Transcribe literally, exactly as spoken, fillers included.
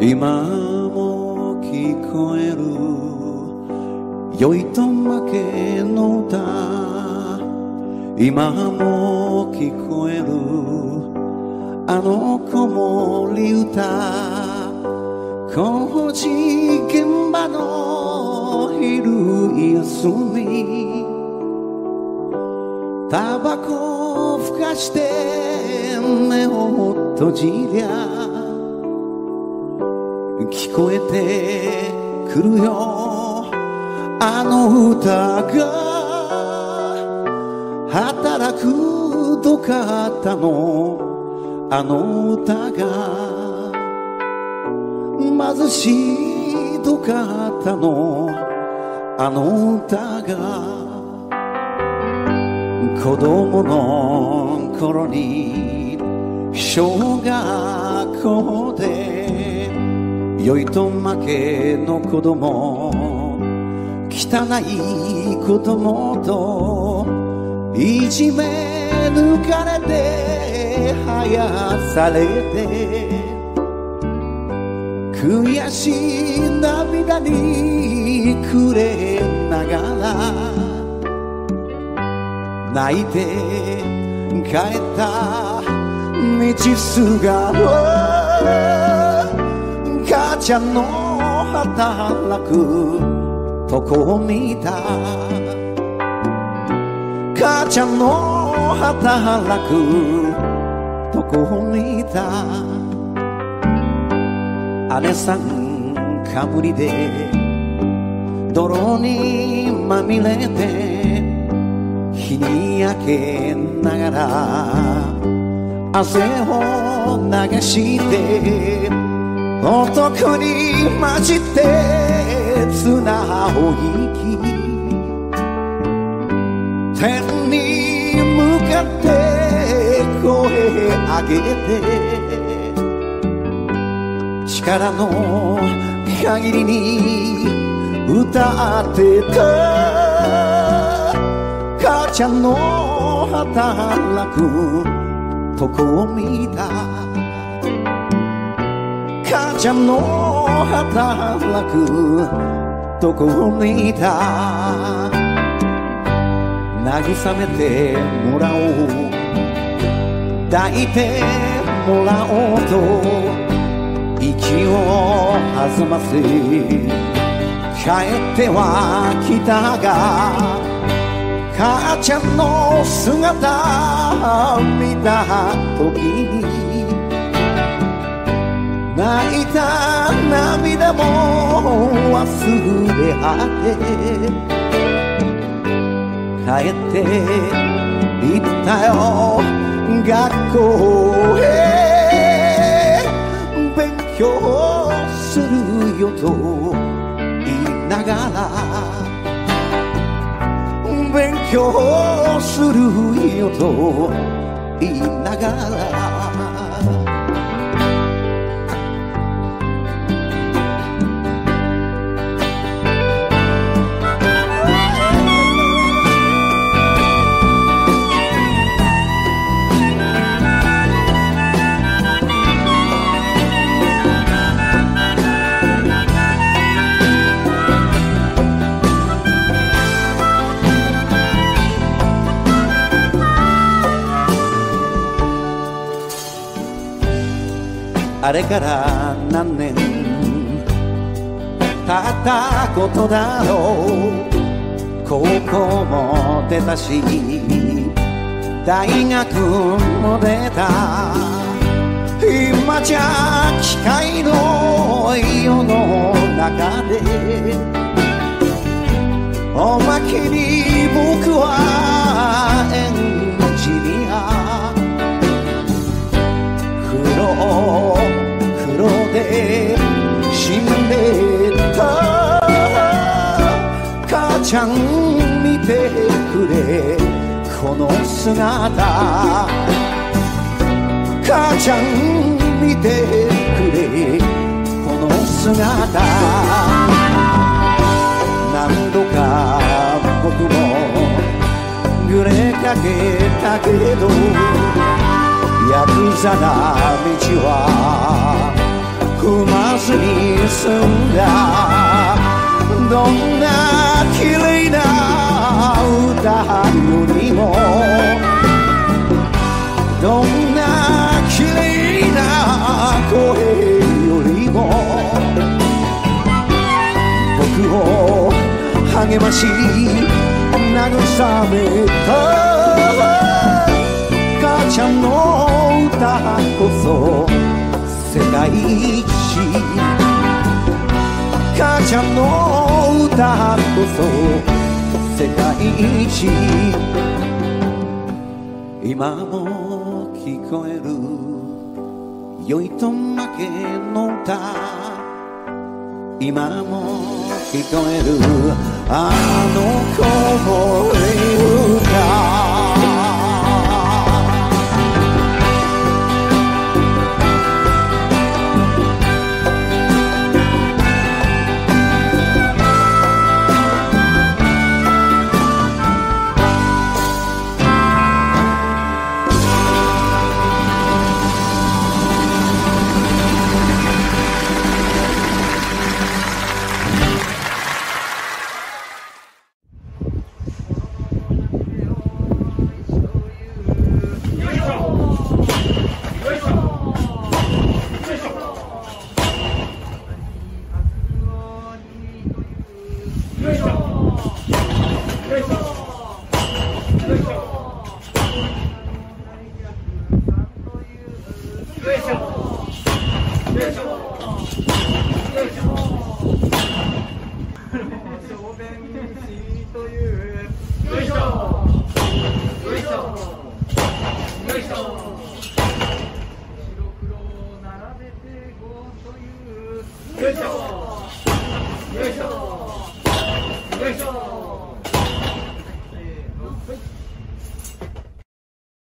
今も聞こえるヨイトマケの歌、今も聞こえるあの子守歌、工事現場の昼休み、タバコふかして目を閉じりゃ聞こえてくるよあの歌が、働く土方のあの歌が、貧しい土方のあの歌が、子供の頃に小学校でヨイトマケの子供、汚い子供といじめ抜かれてはやされて、悔しい涙に暮れながら泣いて帰った道すがら、母ちゃんの働くとこを見た、母ちゃんの働くとこを見た、姉さんかぶりで泥にまみれて日に焼けながら汗を流して男に混じって綱を引き、天に向かって声上げて力の限りに歌ってた、母ちゃんの働くとこを見た、母ちゃんの働くとこを見た、慰めてもらおう抱いてもらおうと息を弾ませ帰っては来たが、母ちゃんの姿見た時に泣いた涙も忘れ果て帰って行ったよ学校へ、勉強するよと言いながら、勉強するよと言いながら、あれから何年経ったことだろう、高校も出たし大学も出た、今じゃ機械の世の中でおまけに僕はエンジニア、黒黒で死んでた、母ちゃん見てくれこの姿、母ちゃん見てくれこの姿、何度か僕もぐれかけたけどヤクザな道は踏まずに済んだどんな綺麗な歌よりもどんな綺麗な声よりも僕を励まし慰めた母ちゃんの歌こそ世界一母ちゃんの歌こそ世界一今も聞こえる酔いと負けの歌今も聞こえるあの子守歌よいしょ。